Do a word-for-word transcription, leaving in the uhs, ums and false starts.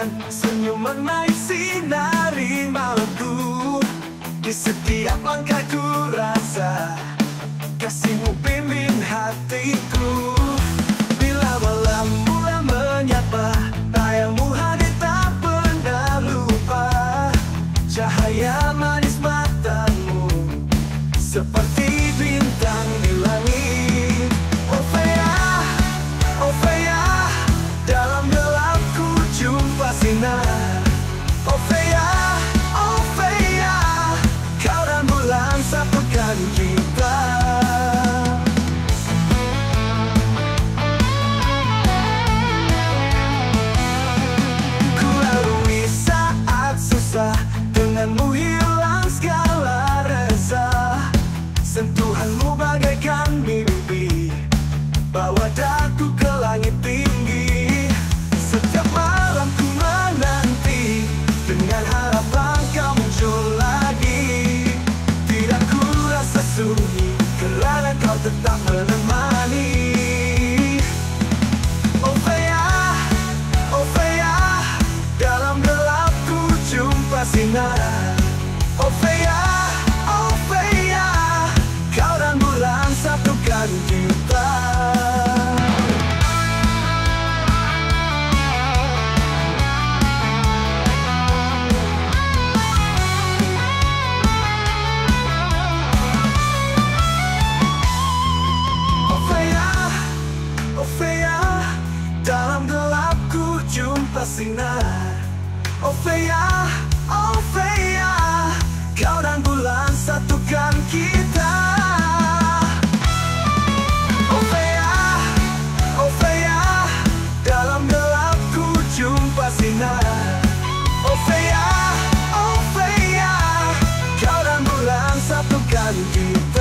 bulan, senyum menaik sinari malamku. Di setiap langkah ku rasa kasihmu pimpin hatiku. Bila malam mulai menyapa, tayangmu hadir tak pernah lupa. Cahaya manis matamu seperti bintang di langit. Orfea, Orfea, dalam gelap ku jumpa sinar. Orfea, Orfea, kau dan bulan satukan kita. Ku lalui saat susah, denganmu hilang segala resah. Sentuhanmu bagaikan mimpi, bawa daku ke langit tinggi. Setiap malam ku menanti, dengan harapan kau muncul lagi. Tidak ku rasa sunyi, kerana kau tetap menemani. Orfea, Orfea, dalam gelap ku jumpa sinar. Orfea, Orfea, kau dan bulan satukan kita. Orfea, Orfea, dalam gelap ku jumpa sinar. Orfea, Orfea, kau dan bulan satukan kita. Orfea, Orfea, dalam gelap ku jumpa sinar. Orfea, Orfea, kau dan bulan satukan kita.